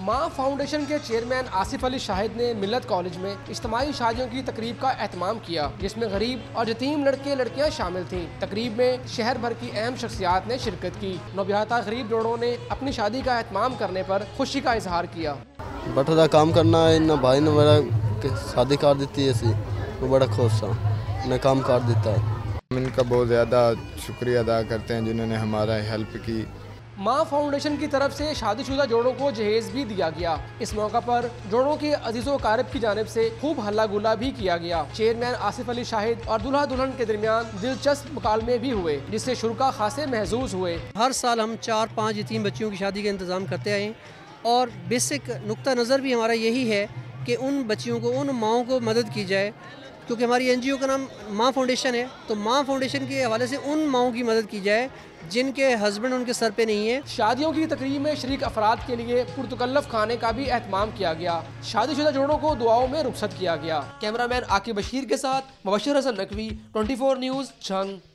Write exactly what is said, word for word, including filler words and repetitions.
ماں فاؤنڈیشن کے چیئرمین آصف علی شاہد نے ملت کالج میں اجتماعی شادیوں کی تقریب کا اہتمام کیا، جس میں غریب اور یتیم لڑکے لڑکیاں شامل تھیں۔ تقریب میں شہر بھر کی اہم شخصیات نے شرکت کی۔ نوبیاہتا غریب جوڑوں نے اپنی شادی کا اہتمام کرنے پر خوشی کا اظہار کیا۔ بٹا دا کام کرنا ہے نہ بھائی نے میرا شادی کر دیتی ہے سی وہ بڑا خوش ہوں نے کام کر دیتا ہے۔ ہم ان کا بہت زیادہ شکریہ ادا کرتے ہیں جنہوں نے ہمارا ہیلپ کی۔ ماں فاؤنڈیشن کی طرف سے شادی شدہ جوڑوں کو جہیز بھی دیا گیا۔ اس موقع پر جوڑوں کے عزیز و اقارب کی جانب سے خوب ہلا گلا بھی کیا گیا۔ چیئرمین آصف علی شاہد اور دلہا دلہن کے درمیان دلچسپ مکالمے بھی ہوئے، جس سے شرکا خاصے محظوظ ہوئے۔ ہر سال ہم چار پانچ یتیم بچیوں کی شادی کا انتظام کرتے آئے ہیں اور بیسک نقطہ نظر بھی ہمارا یہی ہے کہ ان بچیوں کو، ان ماؤں کو مدد کی جائے، کیونکہ ہماری این جی او کا نام ماں فاؤنڈیشن ہے، تو ماں فاؤنڈیشن کے حوالے سے ان ماؤں کی مدد کی جائے جن کے ہسبینڈ ان کے سر پہ نہیں ہے۔ شادیوں کی تقریب میں شریک افراد کے لیے پرتکلف کھانے کا بھی اہتمام کیا گیا۔ شادی شدہ جوڑوں کو دعاؤں میں رخصت کیا گیا۔ کیمرہ مین عاقب بشیر کے ساتھ Mubashir Hassan Naqvi, twenty four news, چھنگ۔